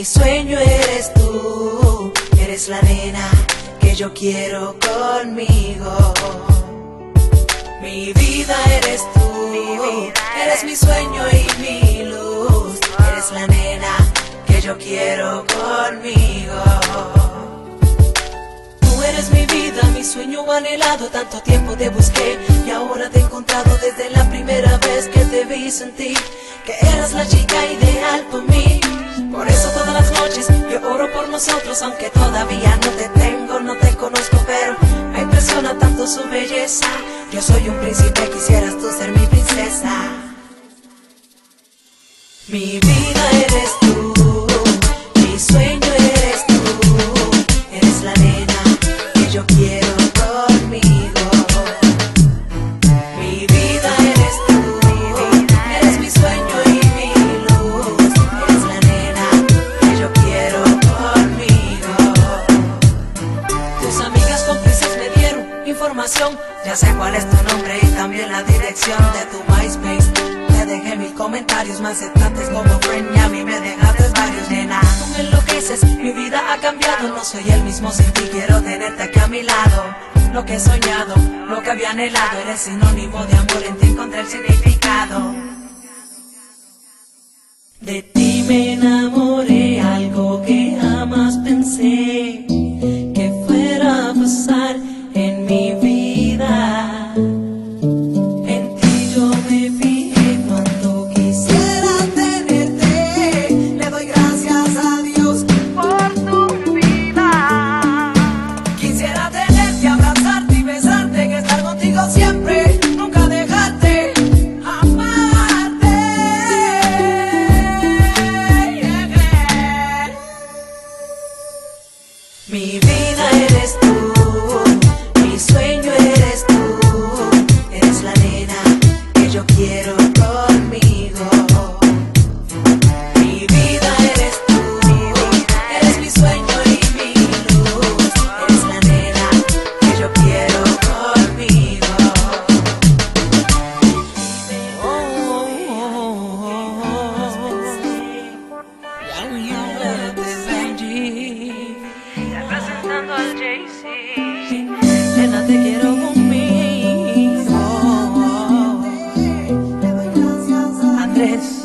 Mi sueño eres tú, eres la nena que yo quiero conmigo. Mi vida eres tú, eres mi sueño y mi luz. Eres la nena que yo quiero conmigo. Tú eres mi vida, mi sueño anhelado. Tanto tiempo te busqué y ahora te he encontrado. Desde la primera vez que te vi sentí que eras la chica ideal para mí. Por eso todas las noches yo oro por nosotros. Aunque todavía no te tengo, no te conozco, pero me impresiona tanto su belleza. Yo soy un príncipe, quisieras tú ser mi princesa. Mi vida eres tú, mi sueño eres tú. Eres la nena que yo quiero conmigo. Mi vida eres tú, eres mi sueño y mi luz. Eres la nena que yo quiero conmigo. Tus amigas cómplices me dieron información. Ya sé cuál es tu nombre y también la dirección de tu MySpace. Te dejé mil comentarios más aceptantes como friend y a mí me dejaste varios, nena. Tú me enloqueces, mi vida ha cambiado. No soy el mismo sin ti, quiero tenerte aquí a mi lado. Lo que he soñado, lo que había anhelado. Eres sinónimo de amor, en ti encontré el significado. De ti me enamoré, algo que jamás pensé que fuera a pasar en mi vida. En ti yo me fijé cuando quisiera tenerte. Le doy gracias a Dios por tu vida. Quisiera tenerte, abrazarte y besarte, que estar contigo siempre, nunca dejarte, amarte. Mi vida eres tú, mi sueño eres tú. Eres la nena que yo quiero conmigo. Mi vida eres tú, eres mi sueño y mi luz. Eres la nena que yo quiero conmigo. Representando al Jay-Z, nena, te quiero conmigo. Andrés.